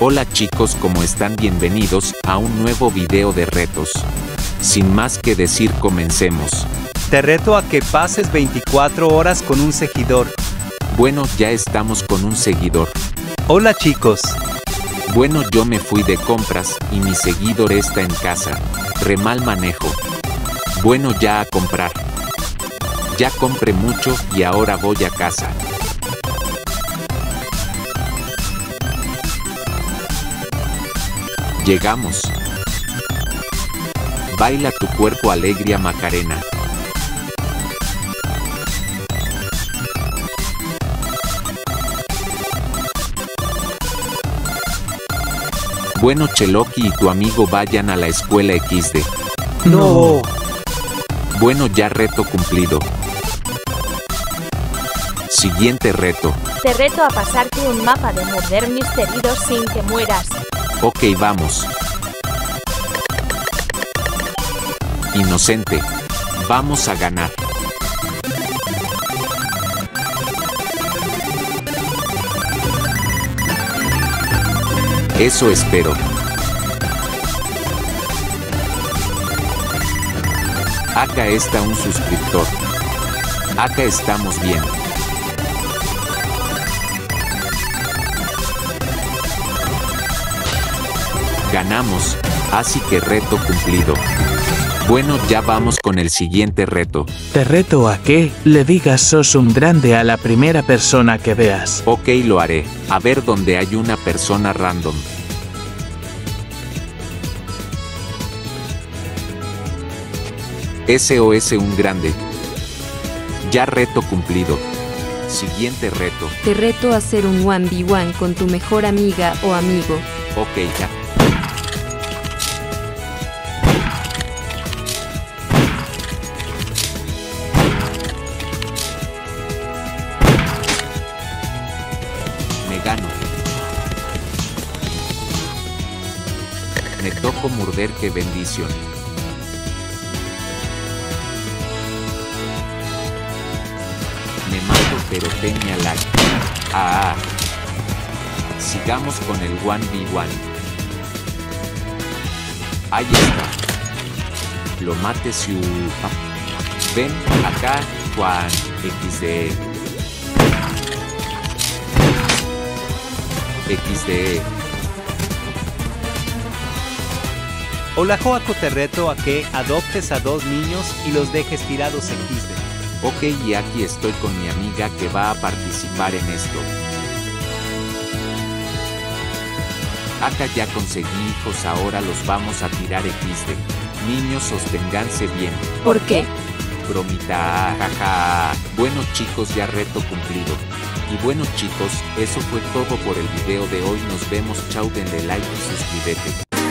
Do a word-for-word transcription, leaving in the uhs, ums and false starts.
Hola chicos, ¿cómo están? Bienvenidos a un nuevo video de retos. Sin más que decir, comencemos. Te reto a que pases veinticuatro horas con un seguidor. Bueno, ya estamos con un seguidor. Hola chicos. Bueno, yo me fui de compras y mi seguidor está en casa. Re mal manejo. Bueno, ya a comprar. Ya compré mucho y ahora voy a casa. Llegamos. Baila tu cuerpo alegría Macarena. Bueno, Cheloki y tu amigo vayan a la escuela equis de. No. Bueno, ya reto cumplido. Siguiente reto. Te reto a pasarte un mapa de morder misterios sin que mueras. Ok, vamos. Inocente. Vamos a ganar. Eso espero. Acá está un suscriptor. Acá estamos bien. Ganamos, así que reto cumplido. Bueno, ya vamos con el siguiente reto. Te reto a que le digas sos un grande a la primera persona que veas. Ok, lo haré. A ver dónde hay una persona random. S O S un grande. Ya reto cumplido. Siguiente reto. Te reto a hacer un uno ve uno con tu mejor amiga o amigo. Ok, ya. Me gano. Me tocó morder, qué bendición. Me mato pero tenía lag. Ah, ah. Sigamos con el uno ve uno. Ahí está. Lo mate su. Ven acá, Juan. equis de. equis de. Hola Joaco, te reto a que adoptes a dos niños y los dejes tirados equis de. Ok, y aquí estoy con mi amiga que va a participar en esto. Acá ya conseguí hijos, ahora los vamos a tirar equis de. Niños, sosténganse bien. ¿Por qué? Bromita, jaja. Bueno chicos, ya reto cumplido. Y bueno chicos, eso fue todo por el video de hoy. Nos vemos, chao, denle like y suscríbete.